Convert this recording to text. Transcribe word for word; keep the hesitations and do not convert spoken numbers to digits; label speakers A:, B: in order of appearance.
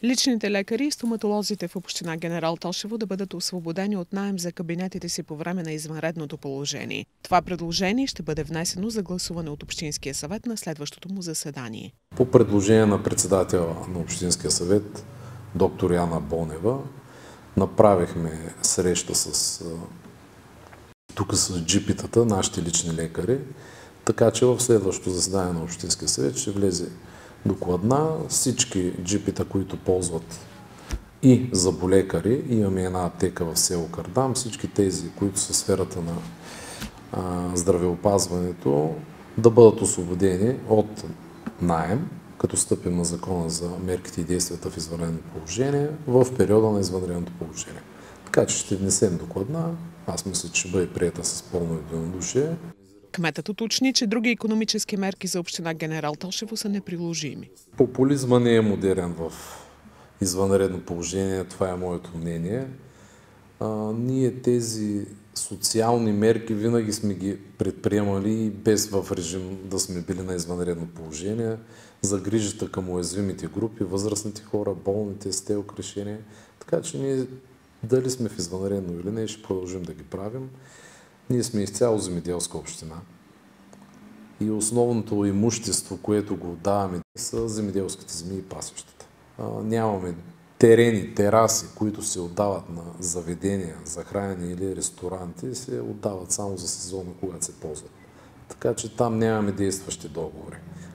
A: Личните лекари и стоматолозите в община Генерал Тошево да бъдат освободени от наем за кабинетите си по време на извънредното положение. Това предложение ще бъде внесено за гласуване от Общинския съвет на следващото му заседание.
B: По предложение на председателя на Общинския съвет, доктор Яна Бонева, направихме среща с тук с джипитата, нашите лични лекари, така че в следващото заседание на Общинския съвет ще влезе докладна. Всички джипита, които ползват и зъболекари, имаме една аптека в село Кардам, всички тези, които са в сферата на а, здравеопазването, да бъдат освободени от наем, като стъпим на закона за мерките и действията в извънредно положение, в периода на извънредното положение. Така че ще внесем докладна. Аз мисля, че ще бъде приета с пълно единодушие.
A: Кметът уточни, че други икономически мерки за община Генерал Тошево са неприложими.
B: Популизма не е модерен в извънредно положение, това е моето мнение. А, ние тези социални мерки винаги сме ги предприемали без в режим да сме били на извънредно положение. За грижата към уязвимите групи, възрастните хора, болните, с телк решения. Така че ние дали сме в извънредно или не, ще продължим да ги правим. Ние сме изцяло земеделска община и основното имущество, което го отдаваме, са земеделските земи и пасищата. Нямаме терени, тераси, които се отдават на заведения за хранене или ресторанти, се отдават само за сезона, когато се ползват. Така че там нямаме действащи договори.